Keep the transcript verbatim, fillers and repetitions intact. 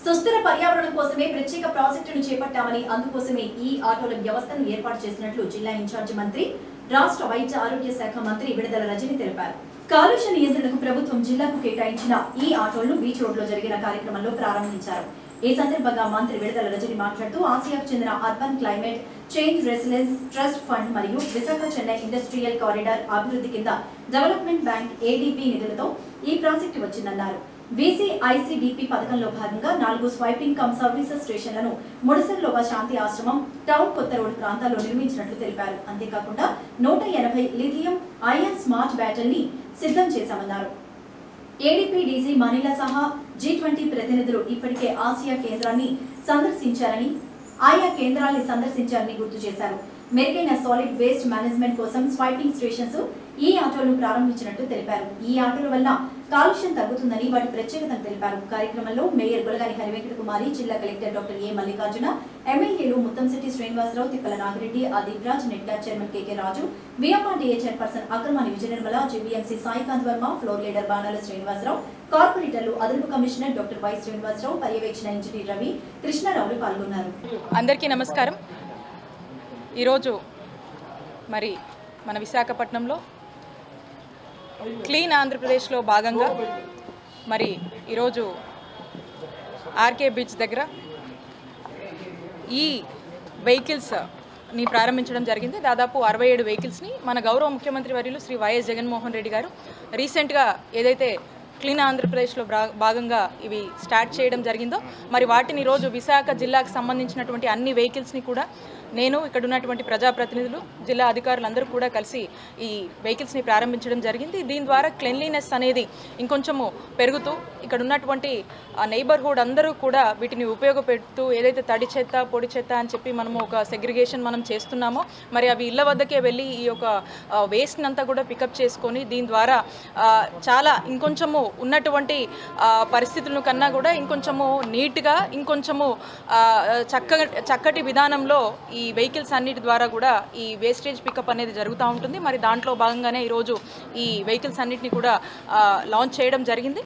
సుస్థిర పర్యావరణం కోసమే ప్రత్యేక ప్రాజెక్టును చేపట్టామని అందుకోసమే ఈ ఆటోల వ్యవస్థను ఏర్పాటు చేసినట్లు జిల్లా ఇన్ఛార్జి మంత్రి రాష్ట్ర వైద్య ఆరోగ్య శాఖ మంత్రి విడుదల రజని తెలిపారు. కాలుష్య నియంత్రణకు ప్రభుత్వం జిల్లాకు కేటాయించిన ఈ ఆటోలను బీచ్ రోడ్ లో జరిగిన కార్యక్రమంలో ప్రారంభించారు. ఈ సందర్భంగా మంత్రి విడుదల రజని మాట్లాడుతూ ఆసియాకు చెందిన urban climate change resilience trust fund మరియు విశాఖ చెన్నై ఇండస్ట్రియల్ కారిడార్ అభివృద్ధి కింద డెవలప్మెంట్ బ్యాంక్ ఏడీబీ నిధులతో ఈ ప్రాజెక్టు వచ్చిందన్నారు. వీసీఐసీడీపీ పథకంలో భాగంగా నాలుగు స్వైపింగ్ కమ్ సర్వీసెస్ స్టేషన్లను ముడిసెల్లోగా శాంతి ఆశ్రమం, టౌన్ కొత్త రోడ్ ప్రాంతాల్లో నిర్మించినట్లు తెలిపారు. అంతేకాకుండా నూట ఎనభై లిథియం ఐఎన్ స్మార్ట్ బ్యాటరీని సిద్ధం చేశామన్నారు. ఏడీపీ డీజీ మనీలా సహా జీ ట్వంటీ ప్రతినిధులు ఇప్పటికే ఆసియా కేంద్రాన్ని సందర్శించారని ఆయా కేంద్రాన్ని సందర్శించారని గుర్తు చేశారు. మెరుగైన సాలిడ్ వేస్ట్ మేనేజ్మెంట్ కోసం స్వైపింగ్ స్టేషన్స్ ఈ ఆటోలను ప్రారంభించినట్టు తెలిపారు. ఈ ఆటోల వల్ల కాలుష్యం తగ్గుతుందని వాటి ప్రత్యేకతను తెలిపారు. కార్యక్రమంలో మేయర్ గులగాని హరివెంకట కుమారి, జిల్లా కలెక్టర్ డాక్టర్ ఏ మల్లికార్జున, ఎమ్మెల్యేలు ముత్తంశెట్టి శ్రీనివాసరావు, తిప్పల నాగిరెడ్డి, అదీప్ రాజ్, నెట్కాట్ chairman KK Raju, VMRDA chairperson Akkaramani Vijayanirmala, GVMC Saikanth Varma, floor leader Banala Srinivasarao, కార్పొరేటర్లు అదనపు కమిషనర్ డాక్టర్ వై శ్రీనివాసరావు, పర్యవేక్షణ ఇంజనీర్ రవి, కృష్ణారావులు పాల్గొన్నారు. అందరికీ నమస్కారం. ఈరోజు మరి మన విశాఖపట్నంలో క్లీన్ ఆంధ్రప్రదేశ్లో భాగంగా మరి ఈరోజు ఆర్కే బీచ్ దగ్గర ఈ వెహికల్స్ని ప్రారంభించడం జరిగింది. దాదాపు అరవై ఏడు వెహికల్స్ని మన గౌరవ ముఖ్యమంత్రి వర్యులు శ్రీ వైఎస్ జగన్మోహన్ రెడ్డి గారు రీసెంట్గా ఏదైతే క్లీన్ ఆంధ్రప్రదేశ్లో భాగంగా ఇవి స్టార్ట్ చేయడం జరిగిందో మరి వాటిని ఈరోజు విశాఖ జిల్లాకు సంబంధించినటువంటి అన్ని వెహికల్స్ని కూడా నేను ఇక్కడ ఉన్నటువంటి ప్రజాప్రతినిధులు, జిల్లా అధికారులు అందరూ కూడా కలిసి ఈ వెహికల్స్ని ప్రారంభించడం జరిగింది. దీని ద్వారా క్లెన్లీనెస్ అనేది ఇంకొంచెము పెరుగుతూ ఇక్కడ ఉన్నటువంటి నైబర్హుడ్ అందరూ కూడా వీటిని ఉపయోగపెడుతూ ఏదైతే తడి చెత్త, పొడి చెత్త అని చెప్పి మనము ఒక సెగ్రిగేషన్ మనం చేస్తున్నామో మరి అవి ఇళ్ల వద్దకే వెళ్ళి ఈ యొక్క వేస్ట్ని అంతా కూడా పికప్ చేసుకొని దీని ద్వారా చాలా ఇంకొంచెము ఉన్నటువంటి పరిస్థితులను కన్నా కూడా ఇంకొంచెము నీట్గా ఇంకొంచెము చక్క చక్కటి విధానంలో ఈ వెహికల్స్ అన్నిటి ద్వారా కూడా ఈ వేస్టేజ్ పికప్ అనేది జరుగుతూ ఉంటుంది. మరి దాంట్లో భాగంగానే ఈరోజు ఈ వెహికల్స్ అన్నిటిని కూడా లాంచ్ చేయడం జరిగింది.